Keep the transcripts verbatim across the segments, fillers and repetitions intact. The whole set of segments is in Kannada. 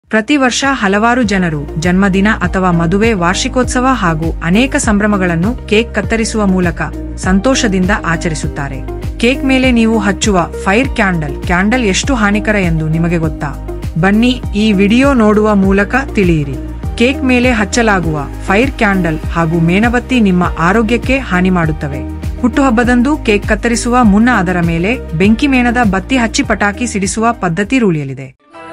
ಪ್ರತಿ ವರ್ಷ ಹಲವಾರು ಜನರು ಜನ್ಮದಿನ ಅಥವಾ ಮದುವೆ, ವಾರ್ಷಿಕೋತ್ಸವ ಹಾಗೂ ಅನೇಕ ಸಂಭ್ರಮಗಳನ್ನು ಕೇಕ್ ಕತ್ತರಿಸುವ ಮೂಲಕ ಸಂತೋಷದಿಂದ ಆಚರಿಸುತ್ತಾರೆ. ಕೇಕ್ ಮೇಲೆ ನೀವು ಹಚ್ಚುವ ಫೈರ್ ಕ್ಯಾಂಡಲ್ ಕ್ಯಾಂಡಲ್ ಎಷ್ಟು ಹಾನಿಕರ ಎಂದು ನಿಮಗೆ ಗೊತ್ತಾ? ಬನ್ನಿ ಈ ವಿಡಿಯೋ ನೋಡುವ ಮೂಲಕ ತಿಳಿಯಿರಿ. ಕೇಕ್ ಮೇಲೆ ಹಚ್ಚಲಾಗುವ ಫೈರ್ ಕ್ಯಾಂಡಲ್ ಹಾಗೂ ಮೇಣಬತ್ತಿ ನಿಮ್ಮ ಆರೋಗ್ಯಕ್ಕೆ ಹಾನಿ ಮಾಡುತ್ತವೆ. ಹುಟ್ಟುಹಬ್ಬದಂದು ಕೇಕ್ ಕತ್ತರಿಸುವ ಮುನ್ನ ಅದರ ಮೇಲೆ ಬೆಂಕಿ ಮೇಣದ ಬತ್ತಿ ಹಚ್ಚಿ ಪಟಾಕಿ ಸಿಡಿಸುವ ಪದ್ಧತಿ ರೂಢಿಯಲ್ಲಿದೆ.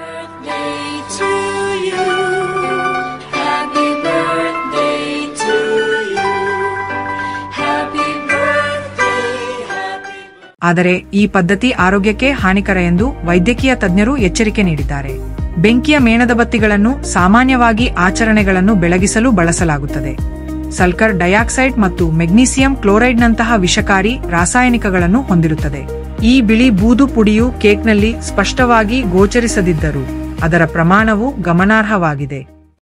ಆದರೆ ಈ ಪದ್ಧತಿ ಆರೋಗ್ಯಕ್ಕೆ ಹಾನಿಕರ ಎಂದು ವೈದ್ಯಕೀಯ ತಜ್ಞರು ಎಚ್ಚರಿಕೆ ನೀಡಿದ್ದಾರೆ. ಬೆಂಕಿಯ ಮೇಣದ ಬತ್ತಿಗಳನ್ನು ಸಾಮಾನ್ಯವಾಗಿ ಆಚರಣೆಗಳನ್ನು ಬೆಳಗಿಸಲು ಬಳಸಲಾಗುತ್ತದೆ. ಸಲ್ಫರ್ ಡೈಆಕ್ಸೈಡ್ ಮತ್ತು ಮೆಗ್ನೀಸಿಯಂ ಕ್ಲೋರೈಡ್ನಂತಹ ವಿಷಕಾರಿ ರಾಸಾಯನಿಕಗಳನ್ನು ಹೊಂದಿರುತ್ತದೆ. ಈ ಬಿಳಿ ಬೂದು ಪುಡಿಯು ಕೇಕ್ನಲ್ಲಿ ಸ್ಪಷ್ಟವಾಗಿ ಗೋಚರಿಸದಿದ್ದರೂ ಅದರ ಪ್ರಮಾಣವು ಗಮನಾರ್ಹವಾಗಿದೆ.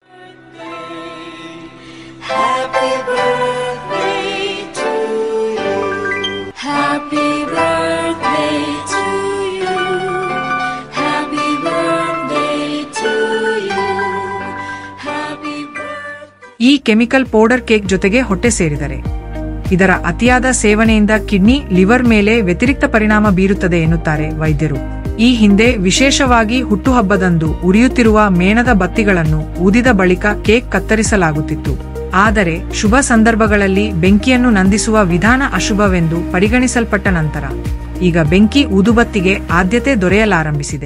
ಈ ಕೆಮಿಕಲ್ ಪೌಡರ್ ಕೇಕ್ ಜೊತೆಗೆ ಹೊಟ್ಟೆ ಸೇರಿದರೆ ಇದರ ಅತಿಯಾದ ಸೇವನೆಯಿಂದ ಕಿಡ್ನಿ, ಲಿವರ್ ಮೇಲೆ ವ್ಯತಿರಿಕ್ತ ಪರಿಣಾಮ ಬೀರುತ್ತದೆ ಎನ್ನುತ್ತಾರೆ ವೈದ್ಯರು. ಈ ಹಿಂದೆ ವಿಶೇಷವಾಗಿ ಹುಟ್ಟುಹಬ್ಬದಂದು ಉರಿಯುತ್ತಿರುವ ಮೇಣದ ಬತ್ತಿಗಳನ್ನು ಊದಿದ ಬಳಿಕ ಕೇಕ್ ಕತ್ತರಿಸಲಾಗುತ್ತಿತ್ತು. ಆದರೆ ಶುಭ ಸಂದರ್ಭಗಳಲ್ಲಿ ಬೆಂಕಿಯನ್ನು ನಂದಿಸುವ ವಿಧಾನ ಅಶುಭವೆಂದು ಪರಿಗಣಿಸಲ್ಪಟ್ಟ ನಂತರ ಈಗ ಬೆಂಕಿ ಊದುಬತ್ತಿಗೆ ಆದ್ಯತೆ ದೊರೆಯಲಾರಂಭಿಸಿದೆ.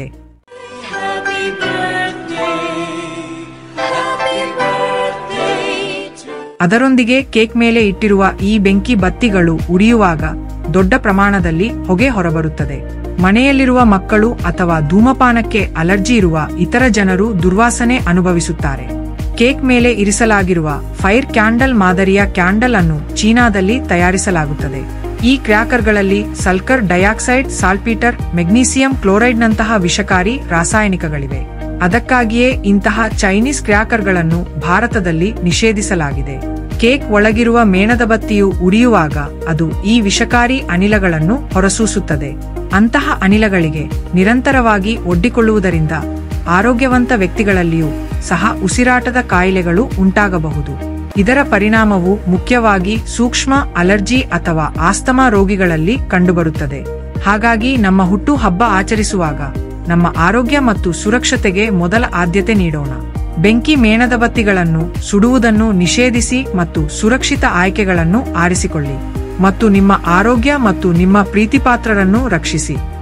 ಅದರೊಂದಿಗೆ ಕೇಕ್ ಮೇಲೆ ಇಟ್ಟಿರುವ ಈ ಬೆಂಕಿ ಬತ್ತಿಗಳು ಉರಿಯುವಾಗ ದೊಡ್ಡ ಪ್ರಮಾಣದಲ್ಲಿ ಹೊಗೆ ಹೊರಬರುತ್ತದೆ. ಮನೆಯಲ್ಲಿರುವ ಮಕ್ಕಳು ಅಥವಾ ಧೂಮಪಾನಕ್ಕೆ ಅಲರ್ಜಿ ಇರುವ ಇತರ ಜನರು ದುರ್ವಾಸನೆ ಅನುಭವಿಸುತ್ತಾರೆ. ಕೇಕ್ ಮೇಲೆ ಇರಿಸಲಾಗಿರುವ ಫೈರ್ ಕ್ಯಾಂಡಲ್ ಮಾದರಿಯ ಕ್ಯಾಂಡಲ್ ಅನ್ನು ಚೀನಾದಲ್ಲಿ ತಯಾರಿಸಲಾಗುತ್ತದೆ. ಈ ಕ್ರ್ಯಾಕರ್ಗಳಲ್ಲಿ ಸಲ್ಫರ್ ಡೈಆಕ್ಸೈಡ್, ಸಾಲ್ಟ್ಪೀಟರ್, ಮೆಗ್ನೀಸಿಯಂ ಕ್ಲೋರೈಡ್ನಂತಹ ವಿಷಕಾರಿ ರಾಸಾಯನಿಕಗಳಿವೆ. ಅದಕ್ಕಾಗಿಯೇ ಇಂತಹ ಚೈನೀಸ್ ಕ್ರ್ಯಾಕರ್ಗಳನ್ನು ಭಾರತದಲ್ಲಿ ನಿಷೇಧಿಸಲಾಗಿದೆ. ಕೇಕ್ ಒಳಗಿರುವ ಮೇಣದ ಬತ್ತಿಯು ಉರಿಯುವಾಗ ಅದು ಈ ವಿಷಕಾರಿ ಅನಿಲಗಳನ್ನು ಹೊರಸೂಸುತ್ತದೆ. ಅಂತಹ ಅನಿಲಗಳಿಗೆ ನಿರಂತರವಾಗಿ ಒಡ್ಡಿಕೊಳ್ಳುವುದರಿಂದ ಆರೋಗ್ಯವಂತ ವ್ಯಕ್ತಿಗಳಲ್ಲಿಯೂ ಸಹ ಉಸಿರಾಟದ ಕಾಯಿಲೆಗಳು ಉಂಟಾಗಬಹುದು. ಇದರ ಪರಿಣಾಮವು ಮುಖ್ಯವಾಗಿ ಸೂಕ್ಷ್ಮ ಅಲರ್ಜಿ ಅಥವಾ ಆಸ್ತಮಾ ರೋಗಿಗಳಲ್ಲಿ ಕಂಡುಬರುತ್ತದೆ. ಹಾಗಾಗಿ ನಮ್ಮ ಹುಟ್ಟು ಹಬ್ಬ ಆಚರಿಸುವಾಗ ನಮ್ಮ ಆರೋಗ್ಯ ಮತ್ತು ಸುರಕ್ಷತೆಗೆ ಮೊದಲ ಆದ್ಯತೆ ನೀಡೋಣ. ಬೆಂಕಿ ಮೇಣದ ಬತ್ತಿಗಳನ್ನು ಸುಡುವುದನ್ನು ನಿಷೇಧಿಸಿ ಮತ್ತು ಸುರಕ್ಷಿತ ಆಯ್ಕೆಗಳನ್ನು ಆರಿಸಿಕೊಳ್ಳಿ ಮತ್ತು ನಿಮ್ಮ ಆರೋಗ್ಯ ಮತ್ತು ನಿಮ್ಮ ಪ್ರೀತಿಪಾತ್ರರನ್ನು ರಕ್ಷಿಸಿ.